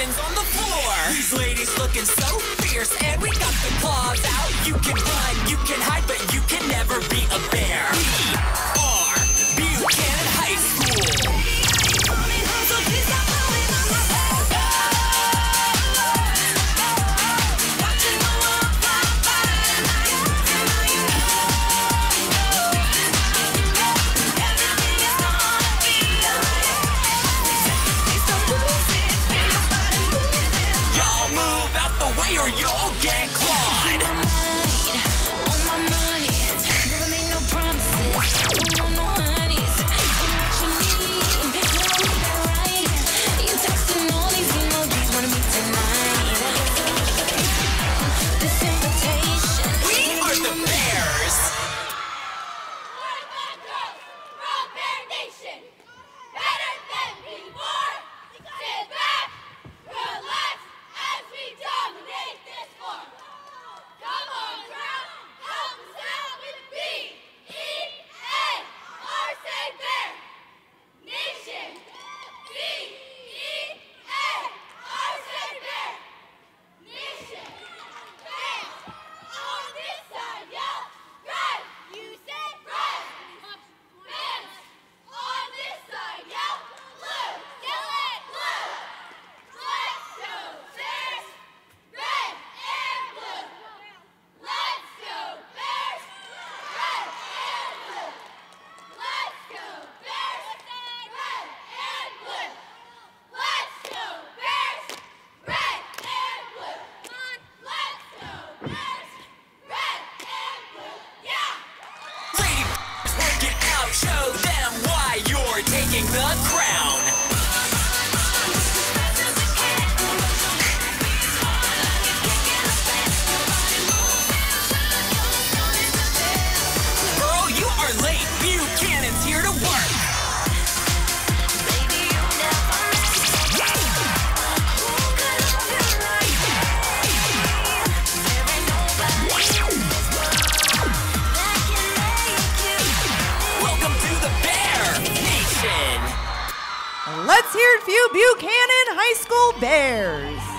Buchanan's on the floor. These ladies looking so fierce, and we got the claws out. You can run, you can hide, but you can never be a bear. We are Buchanan High School. Or you'll get clawed. On my money, never made no promises. Don't want no honeys. I'm what you need. Never make that right. You're texting all these emojis, wanna meet tonight. This invitation. We are the Bears. We're the girls from Bear Nation. Better than before. Sit back, relax as we dominate this floor. Come on, crowd, help us out with B-E-A-R, say Bear Nation. B-E-A-R, say Bear Nation. Fans on this side, yell, red. You say red. Fans on this side, yell, blue. Yell it, blue. Let's go, Bears. Red and blue. Let's go, Bears. Red and blue. Let's go, Bears. Red and blue. Let's go, Bears. Red and blue. Let's go, Bears. Red and blue. Yeah. Lady, work it out. Show them why you're taking the crown. Girl, you are late. Buchanan's here to work. Baby, you never know. Who could love you like me? There ain't nobody in this world that can make you. Welcome to the Bear Nation. Let's hear it for you, Buchanan High School Bears.